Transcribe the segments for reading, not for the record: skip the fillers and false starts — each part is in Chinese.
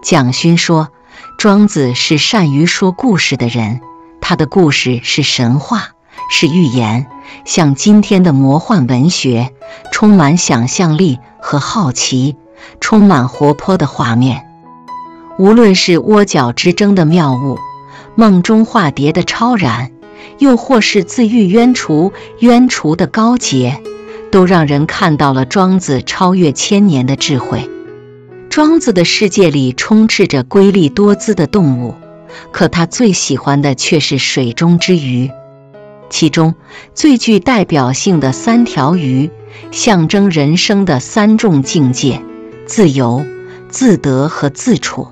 蒋勋说，庄子是善于说故事的人，他的故事是神话，是寓言，像今天的魔幻文学，充满想象力和好奇，充满活泼的画面。无论是窝角之争的妙物，梦中化蝶的超然，又或是自喻鸳鸯的高洁，都让人看到了庄子超越千年的智慧。庄子的世界里充斥着瑰丽多姿的动物，可他最喜欢的却是水中之鱼。其中最具代表性的3条鱼，象征人生的3种境界：自由、自得和自处。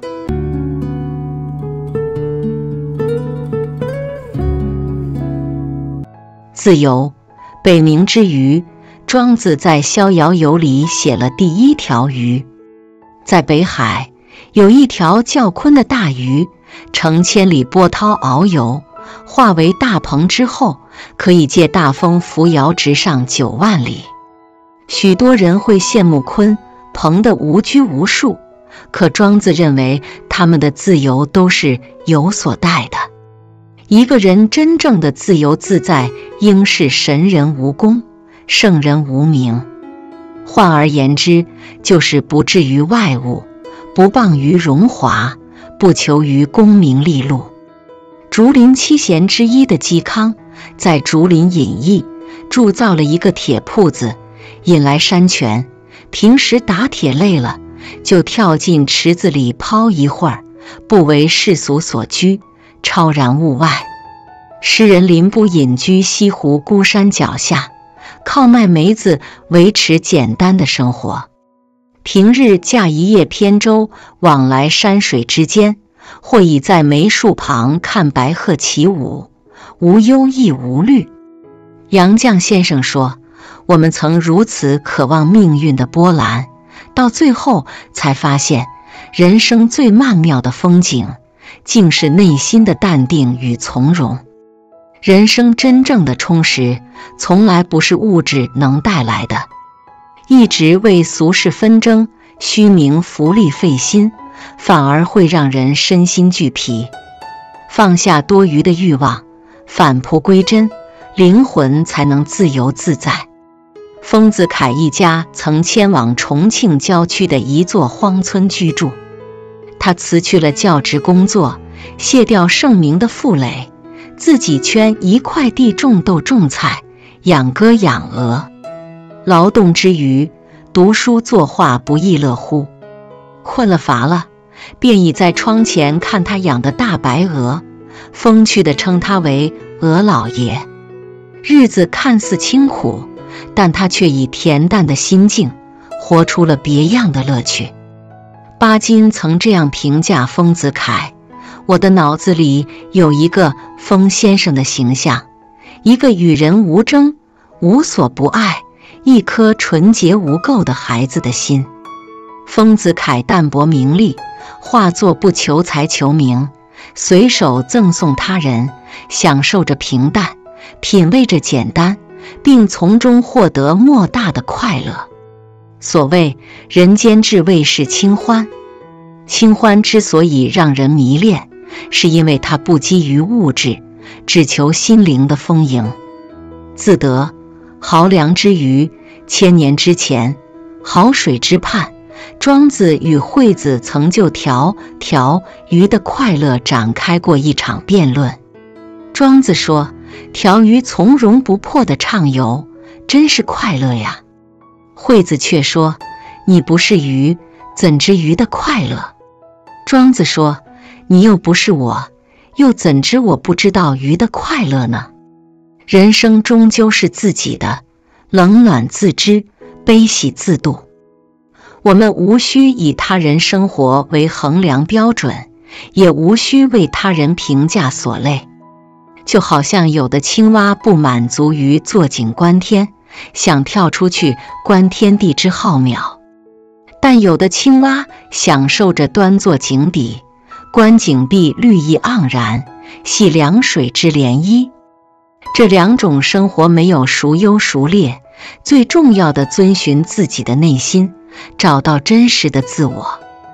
自由，北冥之鱼，庄子在《逍遥游》里写了第1条鱼。在北海，有一条叫鲲的大鱼，乘千里波涛遨游，化为大鹏之后，可以借大风扶摇直上9万里。许多人会羡慕鲲、鹏的无拘无束，可庄子认为他们的自由都是有所待的。一个人真正的自由自在，应是神人无功，圣人无名。换而言之，就是不至于外物，不傍于荣华，不求于功名利禄。竹林七贤之一的嵇康，在竹林隐逸，铸造了一个铁铺子，引来山泉。平时打铁累了，就跳进池子里泡一会儿，不为世俗所拘，超然物外。诗人林布隐居西湖孤山脚下，靠卖梅子维持简单的生活。平日驾一叶扁舟往来山水之间，或倚在梅树旁看白鹤起舞，无忧亦无虑。杨绛先生说，我们曾如此渴望命运的波澜，到最后才发现，人生最曼妙的风景，竟是内心的淡定与从容。人生真正的充实，从来不是物质能带来的。一直为俗世纷争、虚名浮利费心，反而会让人身心俱疲。放下多余的欲望，返璞归真，灵魂才能自由自在。丰子恺一家曾迁往重庆郊区的一座荒村居住，他辞去了教职工作，卸掉盛名的负累，自己圈一块地种豆种菜，养鸽养鹅。劳动之余，读书作画不亦乐乎。困了乏了，便倚在窗前看他养的大白鹅，风趣地称他为鹅老爷。日子看似清苦，但他却以恬淡的心境活出了别样的乐趣。巴金曾这样评价丰子恺：我的脑子里有一个丰先生的形象，一个与人无争、无所不爱、一颗纯洁无垢的孩子的心。丰子恺淡泊名利，画作不求财求名，随手赠送他人，享受着平淡，品味着简单，并从中获得莫大的快乐。所谓人间至味是清欢，清欢之所以让人迷恋，是因为它不基于物质，只求心灵的丰盈。自得，濠梁之鱼，千年之前，好水之畔，庄子与惠子曾就条鱼的快乐展开过一场辩论。庄子说，条鱼从容不迫地畅游，真是快乐呀。惠子却说，你不是鱼，怎知鱼的快乐？庄子说，你又不是我，又怎知我不知道鱼的快乐呢？人生终究是自己的，冷暖自知，悲喜自度。我们无需以他人生活为衡量标准，也无需为他人评价所累。就好像有的青蛙不满足于坐井观天，想跳出去观天地之浩渺，但有的青蛙享受着端坐井底，观井壁绿意盎然，系凉水之涟漪。这两种生活没有孰优孰劣，最重要的遵循自己的内心，找到真实的自我。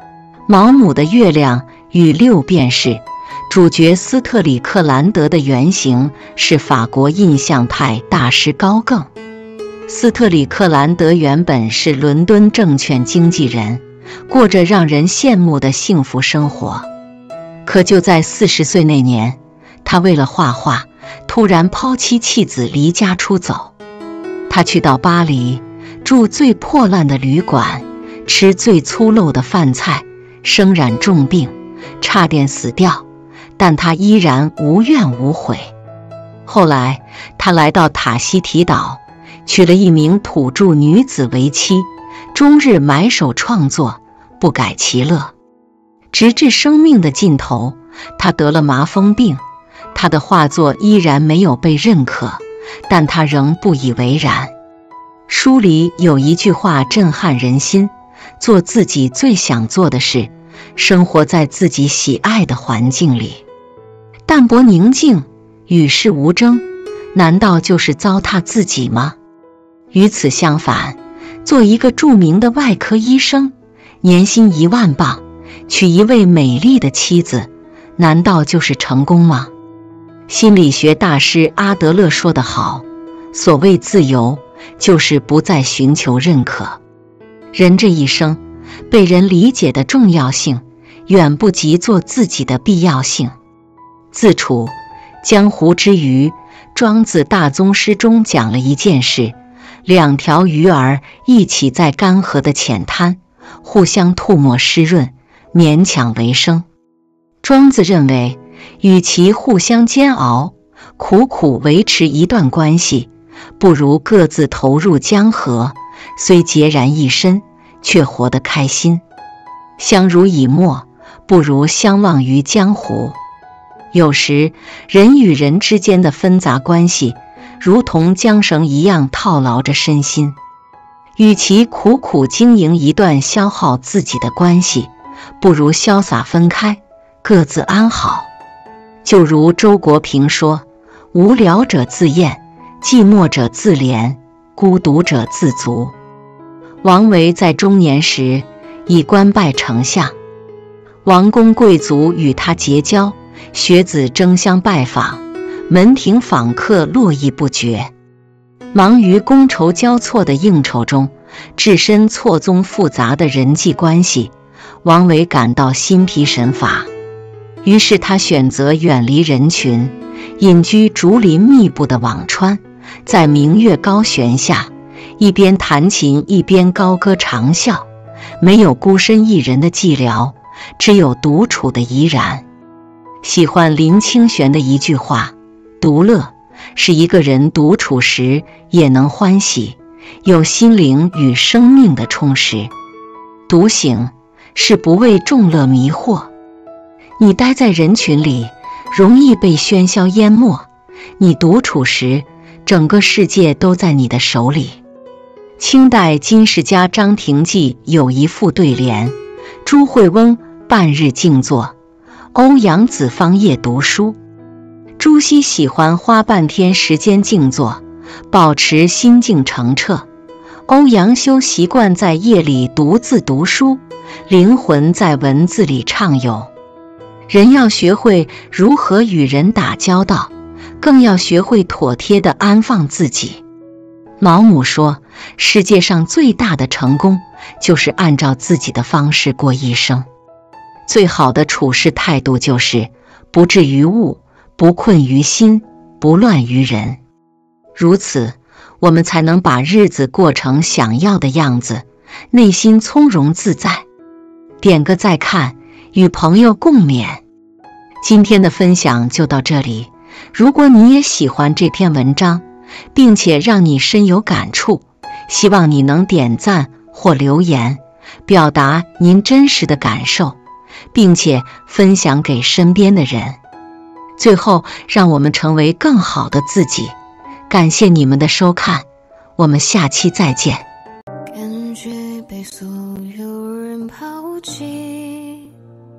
毛姆的《月亮与六便士》，主角斯特里克兰德的原型是法国印象派大师高更。斯特里克兰德原本是伦敦证券经纪人，过着让人羡慕的幸福生活。可就在40岁那年，他为了画画，突然抛妻弃子离家出走。他去到巴黎，住最破烂的旅馆，吃最粗陋的饭菜，生染重病，差点死掉，但他依然无怨无悔。后来他来到塔希提岛，娶了一名土著女子为妻，终日埋首创作，不改其乐。直至生命的尽头，他得了麻风病，他的画作依然没有被认可，但他仍不以为然。书里有一句话震撼人心：做自己最想做的事，生活在自己喜爱的环境里。淡泊宁静，与世无争，难道就是糟蹋自己吗？与此相反，做一个著名的外科医生，年薪1万镑，娶一位美丽的妻子，难道就是成功吗？心理学大师阿德勒说得好，所谓自由，就是不再寻求认可。人这一生，被人理解的重要性，远不及做自己的必要性。自处江湖之鱼，庄子大宗师中讲了一件事：2条鱼儿一起在干涸的浅滩，互相吐沫湿润，勉强为生。庄子认为，与其互相煎熬，苦苦维持一段关系，不如各自投入江河，虽孑然一身，却活得开心。相濡以沫，不如相忘于江湖。有时，人与人之间的纷杂关系，如同缰绳一样套牢着身心。与其苦苦经营一段消耗自己的关系，不如潇洒分开，各自安好。就如周国平说：无聊者自厌，寂寞者自怜，孤独者自足。王维在中年时已官拜丞相，王公贵族与他结交，学子争相拜访，门庭访客络绎不绝。忙于觥筹交错的应酬中，置身错综复杂的人际关系，王维感到心疲神乏。于是他选择远离人群，隐居竹林密布的辋川，在明月高悬下，一边弹琴一边高歌长啸，没有孤身一人的寂寥，只有独处的怡然。喜欢林清玄的一句话：独乐是一个人独处时也能欢喜，有心灵与生命的充实。独醒是不为众乐迷惑。你待在人群里，容易被喧嚣淹没；你独处时，整个世界都在你的手里。清代金世家张廷济有一副对联：朱惠翁半日静坐，欧阳子方夜读书。朱熹喜欢花半天时间静坐，保持心境澄澈；欧阳修习惯在夜里独自读书，灵魂在文字里畅游。人要学会如何与人打交道，更要学会妥帖地安放自己。毛姆说，世界上最大的成功，就是按照自己的方式过一生。最好的处事态度就是不至于物，不困于心，不乱于人。如此，我们才能把日子过成想要的样子，内心从容自在。点个再看，与朋友共勉。今天的分享就到这里，如果你也喜欢这篇文章，并且让你深有感触，希望你能点赞或留言，表达您真实的感受，并且分享给身边的人。最后，让我们成为更好的自己。感谢你们的收看，我们下期再见。 感觉被所有人抛弃，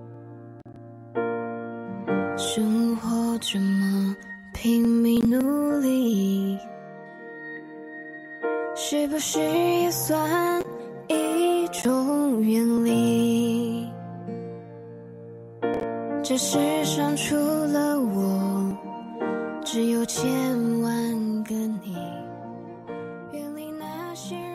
生活这么拼命努力，是不是也算一种远离？ 这世上除了我，只有千万个你。远离那些